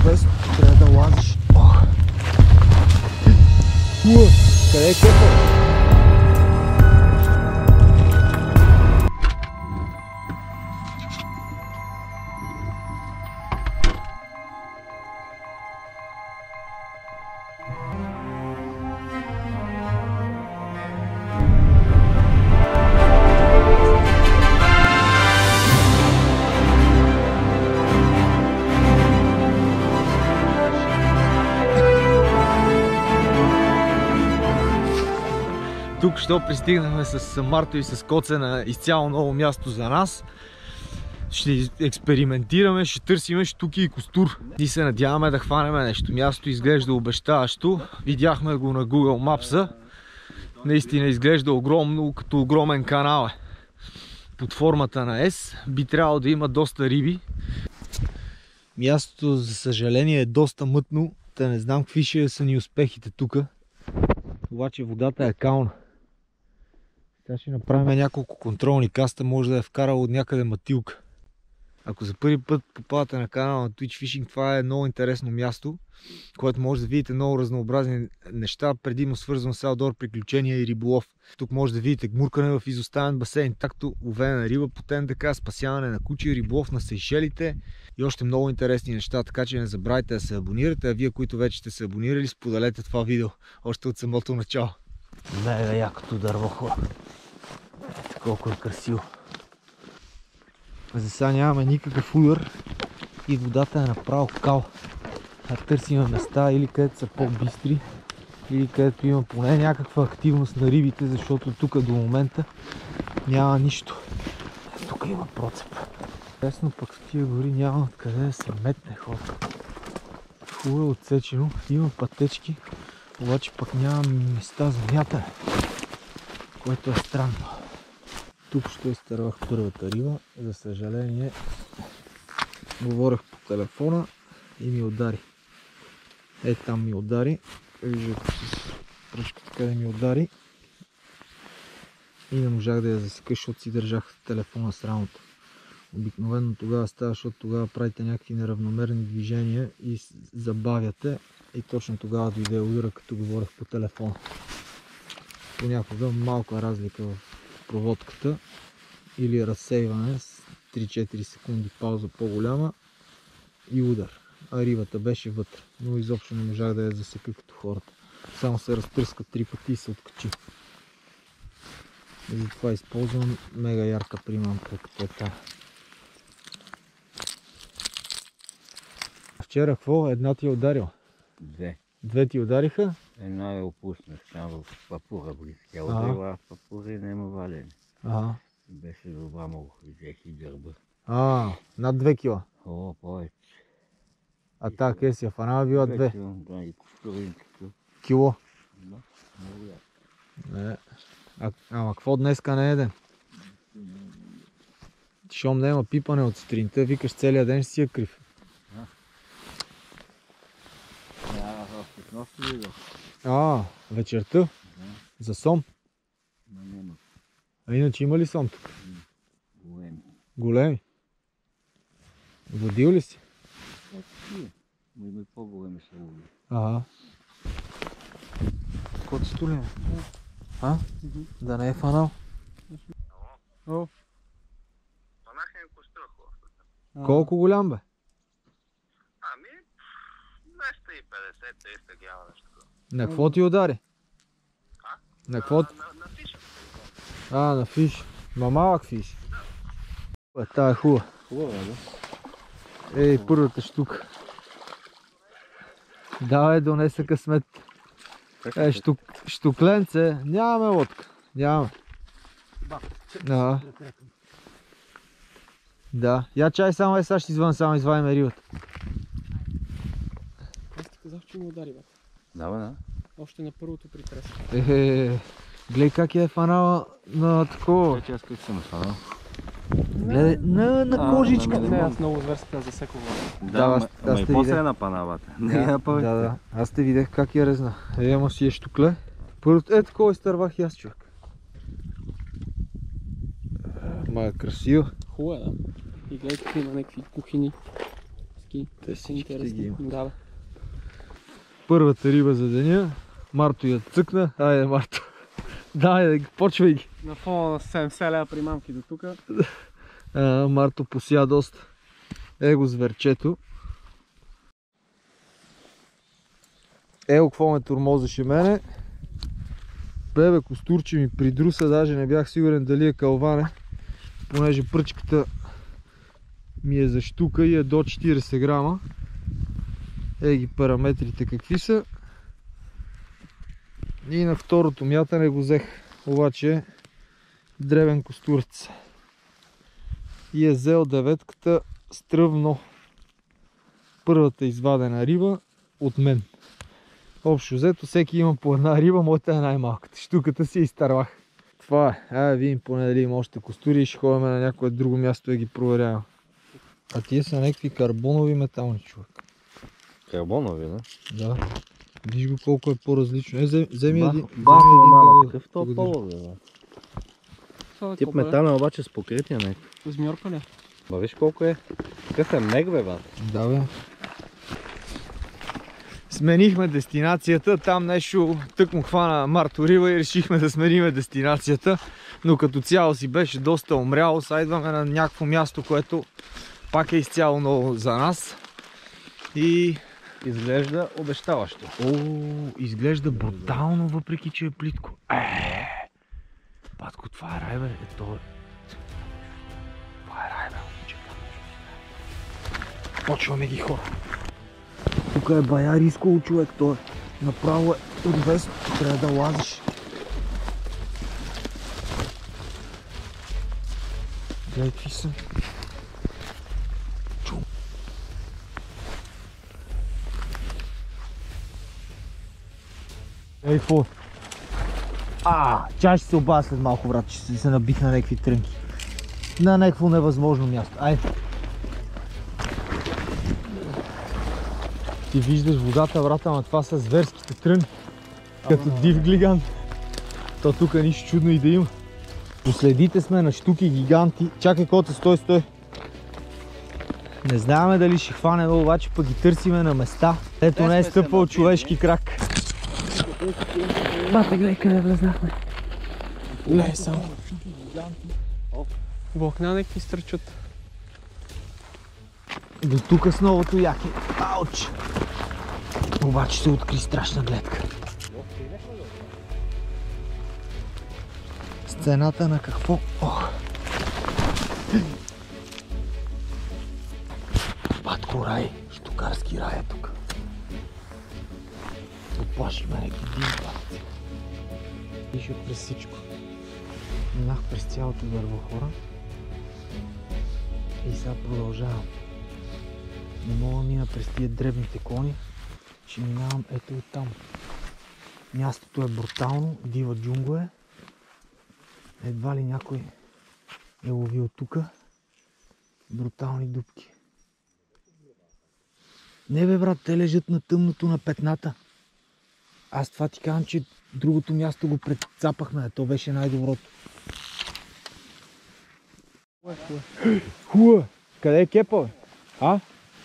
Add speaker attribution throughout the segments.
Speaker 1: без трябва да лазиш. Къде е кепа? Тук що пристигнахме с Марто и с Коце на изцяло ново място за нас. Ще експериментираме, ще търсиме щуки и костур. И се надяваме да хванем нещо. Място изглежда обещаващо. Видяхме го на Google Maps. Наистина изглежда огромно, като огромен канал. Под формата на S. Би трябвало да има доста риби. Мястото, за съжаление, е доста мътно. Та не знам какви ще са ни успехите тук. Обаче водата е кална. Сега ще направим няколко контролни каста, може да е вкарал от някъде матилка. Ако за първи път попадате на канала на Twitch Fishing, това е много интересно място, което може да видите много разнообразни неща, предимно свързано с аутдор приключения и риболов. Тук може да видите гмуркане в изоставен басейн, както ловене на риба по ТНДК, спасяване на кучи, риболов на Сейшелите и още много интересни неща, така че не забравяйте да се абонирате, а вие, които вече сте се абонирали, споделете това видео още от самото начало. Мега якото дърво, хора. Ето колко е красиво. За сега нямаме никакъв удар и водата е направо кал. А търсиме места или където са по-бистри, или където има поне някаква активност на рибите, защото тук до момента няма нищо. Тук има процеп. Лесно пък в тия гори няма откъде да се метне, хора. Хубаво е отсечено, има пътечки, обаче пък няма места за мятане, което е странно. Тук ще изтървах първата риба, за съжаление говорех по телефона и ми удари. Е, там ми удари, виждате с пръчката къде ми удари и не можах да я засека, защото си държах телефона с рамото. Обикновено тогава става, защото тогава правите някакви неравномерни движения и забавяте и точно тогава дойде удара, като говорех по телефона. Понякога малка разлика в проводката или разсейване с 3-4 секунди пауза по-голяма и удар. А рибата беше вътре, но изобщо не можах да я засека като хората. Само се разтръска 3 пъти и се откачи. И затова използвам мега ярка примамка като е тази. Вчера какво? Една ти е ударила?
Speaker 2: Две.
Speaker 1: Две ти удариха?
Speaker 2: Една я опуснах там в Папуга близо. Тя ударила в Папуга и нема валене.
Speaker 1: Ага.
Speaker 2: Беше добра, много взех и гърба.
Speaker 1: Над 2 кила?
Speaker 2: О, повече.
Speaker 1: А та къде си я фанала била 2?
Speaker 2: Да, и костуринката.
Speaker 1: Кило?
Speaker 2: Да, много яко.
Speaker 1: Ама какво днеска не е ден? Щом не има пипане от сутринта, викаш целия ден ще си я крив. Вечерта? За сом? А иначе има ли сом тук?
Speaker 2: Големи.
Speaker 1: Големи? Водил ли си?
Speaker 2: Има и по-големи са лови.
Speaker 1: Ага. Кот стулен? Да не е фанал?
Speaker 3: О. Фанахме костра хубаво.
Speaker 1: Колко голям бе?
Speaker 3: Ами, 250-300 грама нещо.
Speaker 1: На какво ти удари? На какво?
Speaker 3: На фиша.
Speaker 1: На фиш. Малък фиш. Та е хубава.
Speaker 2: Хубава, да?
Speaker 1: Ей, първата штука. Давай, донеса късмет. Штукленце. Нямаме лодка. Нямаме. Да. Я чай само сега ще извън, само извадим рибата.
Speaker 4: Аз ти казах, че му удари, бе.
Speaker 2: Да.
Speaker 4: Още на първото притрес.
Speaker 1: Гледай как е фанала на такова.
Speaker 2: Аз как съм фанал?
Speaker 1: Гледай на кожичка.
Speaker 4: Не, аз много зверска засекох.
Speaker 2: Да, ама и после е на панавата.
Speaker 1: Да. Аз те видях как я резна. Ама си е штукле. Първото, такова изтървах и аз, човек. Ма е красиво.
Speaker 4: Хубаво е, да. И гледай тук има някакви кухини. Таки.
Speaker 1: Те всичките ги има.
Speaker 4: Да, бе.
Speaker 1: Първата риба за деня. Марто я цъкна. Айде, Марто. Дай, почвай ги.
Speaker 4: На фона на 70 лева примамки до тук.
Speaker 1: Марто пося доста. Его зверчето. Его, какво ме тормозеше мене. Бебе, костурче ми придруса, даже не бях сигурен дали е калване, понеже пръчката ми е за щука и е до 40 грама. Ги параметрите какви са. И на второто мятане го взех, обаче древен костурец. И е взел деветката стръвно. Първата извадена риба от мен. Общо взето, всеки има по една риба, моята е най-малката. Щуката си изтървах. Това е. Айде видим поне дали има още костури и ще ходим на някое друго място да ги проверявам. А тия са някакви карбонови метални, човек.
Speaker 2: Карбонови, да?
Speaker 1: Да. Виж го колко е по-различно. Вземи един.
Speaker 2: Какъв то поло,
Speaker 4: Това е
Speaker 2: Тип
Speaker 4: колко е?
Speaker 2: метален, обаче с покритие някакво.
Speaker 4: Змьорка ли?
Speaker 2: Ба виж колко е. Какъв е мег, бе, бат?
Speaker 1: Да, бе. Сменихме дестинацията, там нещо тък му хвана Марто риба и решихме да смениме дестинацията, но като цяло си беше доста умряло. Сега идваме на някакво място, което пак е изцяло ново за нас и
Speaker 2: Изглежда обещаващо.
Speaker 1: изглежда брутално, въпреки че е плитко. Батко, това е рай, бе. Това е рай, бе, момчета. Почваме ги, хора. Тук е бая рисково, човек, той е направо е отвесно, трябва да лазиш. Гледай какви са. Чум. Ей, какво? Чай ще се обадя след малко, брат, че се набих на някакви трънки. На някакво невъзможно място. Айде. Ти виждаш водата, брат, ама това са зверските тръни. Като див глиган. То тук нищо чудно и да има. Последите сме на щуки гиганти. Чакай, коте, стой. Не знаеме дали ще хванем, обаче пък ги търсиме на места. Ето не е стъпвал човешки крак.
Speaker 4: Бате, гледай къде влезнахме. Гледай само. Влакна някакви стърчат.
Speaker 1: До тук с новото яке. Ауч! Обаче се откри страшна гледка. Сцената на какво? Батко рай, щукарски рай е тук. Оплаши ме някакви дим. Пише през всичко. Минах през цялото дърво, хора. И сега продължавам. Не мога да мина през тия дребните клони. Ще минавам ето и там. Мястото е брутално, дива джунгла е. Едва ли някой е ловил тука. Брутални дупки. Не бе, брат, те лежат на тъмното на петната. Аз това ти казвам, че другото място го прецапахме, то беше най-доброто. Хуа! Къде е кепа, бе? А?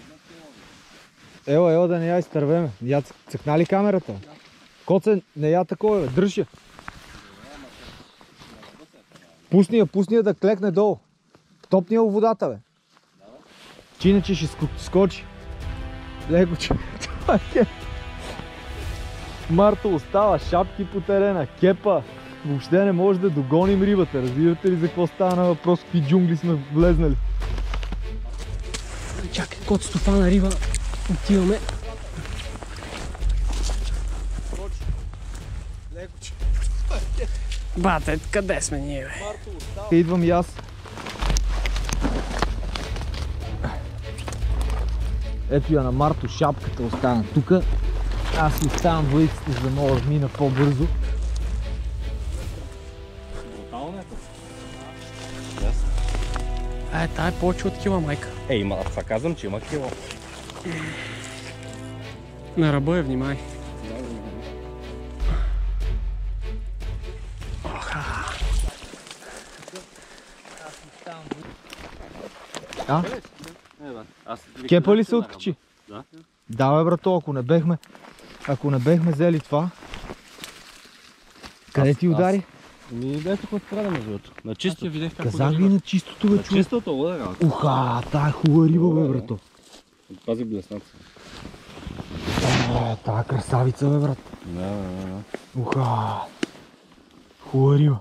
Speaker 1: Ела да не я изтървеме. Я цъкна ли камерата? Коце, не я такова, бе. Дръж я. Пусни я да клекне долу. Топни я в водата, бе. Че иначе ще скочи. Леко, че това е кеп. Марто остава шапки по терена, кепа. Въобще не може да догоним рибата. Разбирате ли за какво става на въпрос? Какви джунгли сме влезнали?
Speaker 4: Чакай, кот стопана риба. Отиваме. Бате, къде сме ние, бе?
Speaker 1: Идвам и аз. Ето я на Марто, шапката остана тук. Аз си оставам въйците, за да мога да мина по-бързо.
Speaker 4: Тая е повече от кила, майка.
Speaker 2: Ей, това казвам, че има кило.
Speaker 4: На ръба е, внимай.
Speaker 1: Кепа ли се откачи?
Speaker 2: Да.
Speaker 1: Да, бе, брато, ако не бехме взели това. Къде ти удари?
Speaker 2: Ми бях тук отправя на живото. На чисто.
Speaker 4: видях как
Speaker 1: Казах ви на чистото, бе,
Speaker 2: На
Speaker 1: човек.
Speaker 2: чистото удара.
Speaker 1: Уха, тая е хубава риба, бе, брато.
Speaker 2: Пази блеснаца.
Speaker 1: Тая красавица, бе, брат.
Speaker 2: Да.
Speaker 1: Уха, хубава риба.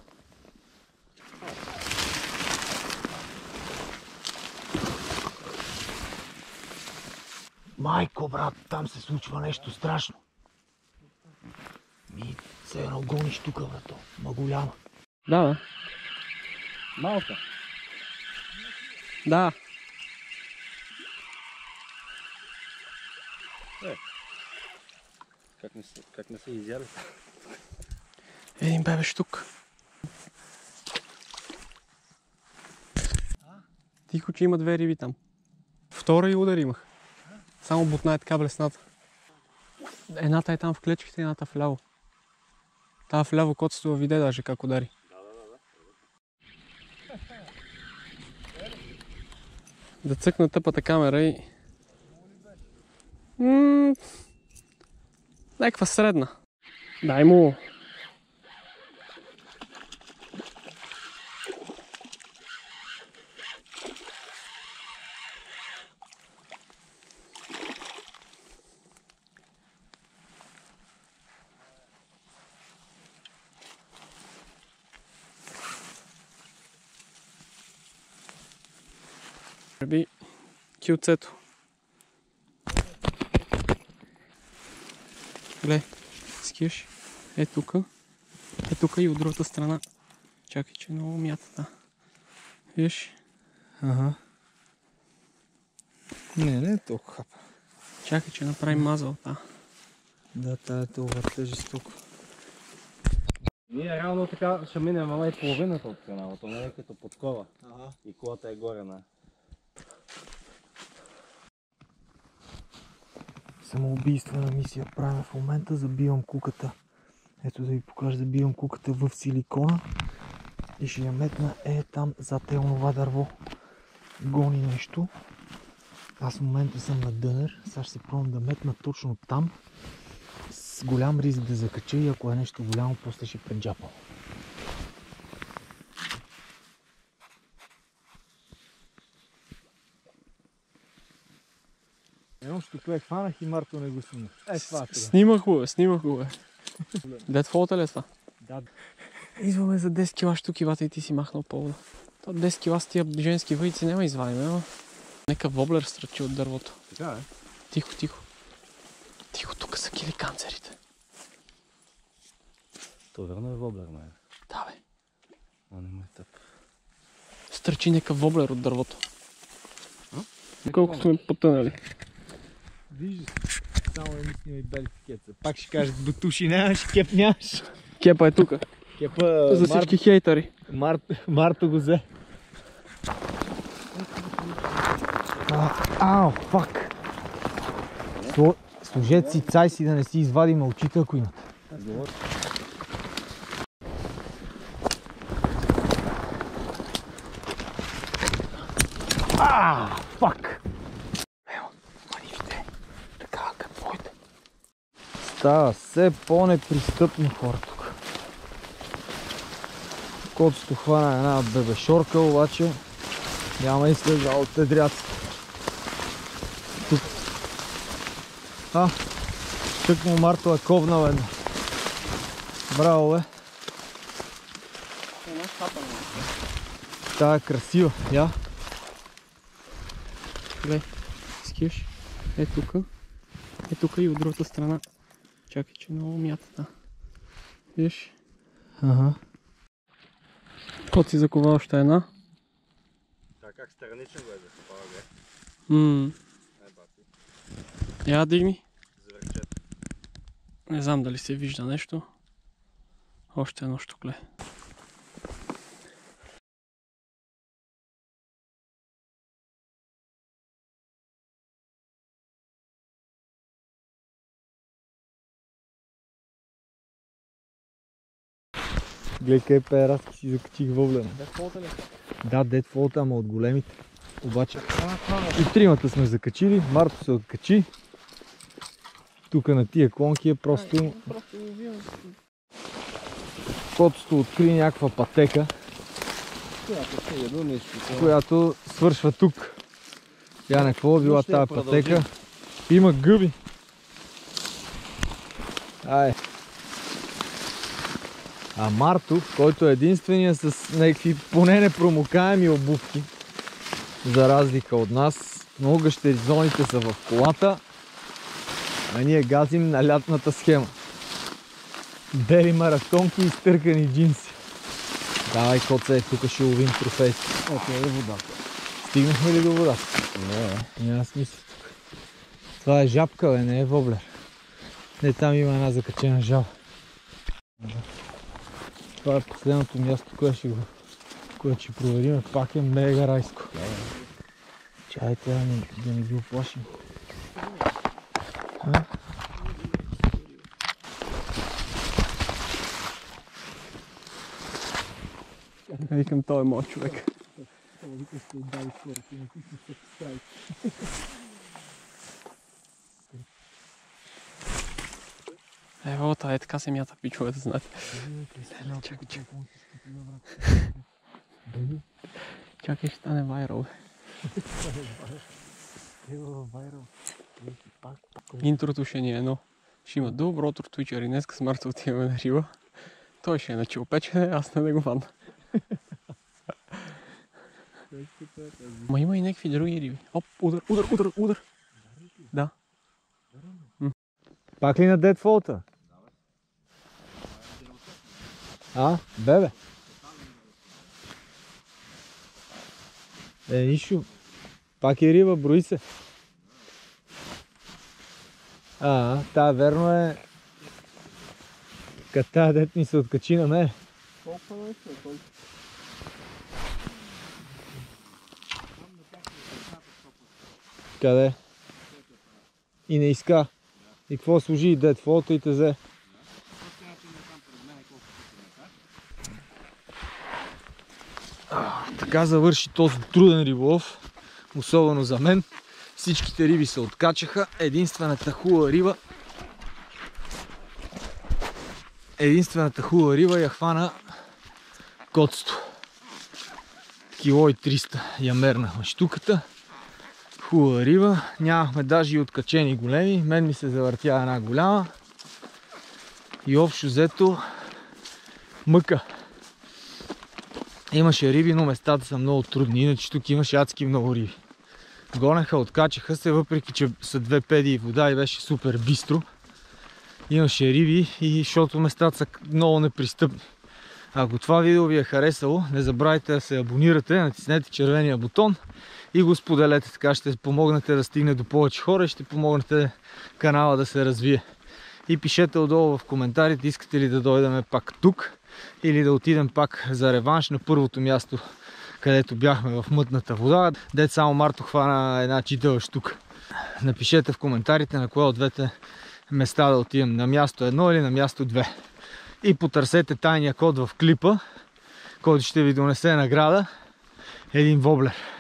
Speaker 1: Майко, брат, там се случва нещо страшно. Ми, все едно гониш тука, брато. Ма голяма.
Speaker 4: Да, бе.
Speaker 2: Малка.
Speaker 4: Да.
Speaker 2: Как не се изяли?
Speaker 4: Един бебеш тук. Тихо, че има две риби там. Втора и удар имах. Само бутна е така блесната. Едната е там в клечките, едната вляво. Та вляво котството виде даже как удари. Да цъкна тъпата камера и... Някаква средна. Дай му. Преби килцето. Гле, скиш. Е тука. Е тука и от другата страна. Чакай, че много мятата. Виж?
Speaker 1: Ага. Не е толкова хапа.
Speaker 4: Чакай, че направим мазалта.
Speaker 1: Да, тая е толкова тежестоко.
Speaker 2: Ние реално така ще минем мала и половината от каналата, не е като подкова. И колата е горе на...
Speaker 1: Самоубийствена мисия правя в момента, забивам куката. Ето да ви покажа, забивам куката в силикона и ще я метна там зад онова дърво. Гони нещо. Аз в момента съм на дънер, сега ще се пробвам да метна точно там. С голям риск да закача и ако е нещо голямо, после ще преджапам. Едно ще тук хванах и Марто не го снимах. Това сега.
Speaker 4: Снимах го, бе. Дед фолта ли е това?
Speaker 1: Да.
Speaker 4: Идваме за 10 кила штукивата и ти си махнал повода. То 10 кила с тия женски въйци няма извадим, ама. Нека воблер стръчи от дървото.
Speaker 2: Така е.
Speaker 4: Тихо, тихо. Тихо, тук са киликанцерите.
Speaker 2: То верно е воблер, май.
Speaker 4: Да, бе.
Speaker 2: А не ме тъп.
Speaker 4: Стърчи нека воблер от дървото. Колко сме потънали.
Speaker 1: Вижда се. Само не ми снимай бели кеца. Пак ще кажат, бутуши нямаш, кеп нямаш.
Speaker 4: Кепа е тука.
Speaker 1: Кепа
Speaker 4: За всички хейтери.
Speaker 1: Марто го взе. Ау, фак. Служете си цай си да не си извадим очите, ако имат. Фак.
Speaker 4: Ево, манивите. Така, какво е?
Speaker 1: Става все по-непристъпно, хора тук. Котото хвана една бебешорка, обаче няма и слеза от тедряцата. Тук. Тъкмо Марто е ковнал една. Браво, бе. Тая е красива, я.
Speaker 4: Глей, скиш. Е тука. Е тука и от другата страна. Чакай, че много мятата. Виж?
Speaker 1: Ага.
Speaker 4: Кот си закова още една.
Speaker 2: Така как страничен го е закопава, бе.
Speaker 4: Я дигни.
Speaker 2: Зверчета.
Speaker 4: Не знам дали се вижда нещо. Още едно штукле.
Speaker 1: Гледай къде пераски си закачих въблена.
Speaker 4: Дед фолта ли?
Speaker 1: Да, дед фолта, ама от големите. Обаче и тримата сме закачили, Марто се откачи. Тук на тия клонки е просто... Котото откри някаква пътека, която свършва тук. Яне, какво е била тази пътека? Има гъби. Ай. А Марто, който е единствения с някакви поне непромокаеми обувки, за разлика от нас, много гъщеризоните са в колата, а ние газим на лятната схема. Бели маратонки и стъркани джинси. Давай, коце, тук ще ловим трофейски.
Speaker 2: Ето е водата.
Speaker 1: Стигнахме ли до водата?
Speaker 2: Не.
Speaker 1: Няма смисъл тук. Това е жабка, бе, не е воблер. Не, там има една закачена жаба. Това е последното място, което ще проверим. Пак е мега райско. Чайте да не ги оплашим.
Speaker 4: Викам, той е моят човек. Ево, това е така се мята, пичове, да знаете. Чакай. Чакай, ще стане вайрал. Интрото ще ни е едно. Ще има добро тортуичър и днеска с Марто отиваме на риба. Той ще е начал печене, аз на него ванна. Ма има и някакви други риби. Оп, удар. Да.
Speaker 1: Пак ли на дедфолта? А, бебе. Нищо. Пак е риба, брои се. Та верно е. Като тая дет ми се откачи на мен. Къде? И не иска. И какво служи и дедфолта и те взе? Така завърши този труден риболов, особено за мен. Всичките риби се откачаха. Единствената хубава риба я хвана котсто. Кило и 300 я мернахме щуката. Хубава риба. Нямахме даже и откачени големи. Мен ми се завъртя една голяма. И общо взето мъка. Имаше риби, но местата са много трудни. Иначе тук имаше адски много риби. Гонеха, откачаха се, въпреки че са 2 педи и вода и беше супер бистро. Имаше риби и защото местата са много непристъпни. Ако това видео ви е харесало, не забравяйте да се абонирате, натиснете червения бутон и го споделете. Така ще помогнете да стигне до повече хора и ще помогнете канала да се развие. И пишете отдолу в коментарите, искате ли да дойдем пак тук или да отидем пак за реванш на първото място, където бяхме в мътната вода. Дет само Марто хвана една читава штука. Напишете в коментарите на кое от двете места да отидем, на място 1 или на място 2. И потърсете тайния код в клипа, който ще ви донесе награда, един воблер.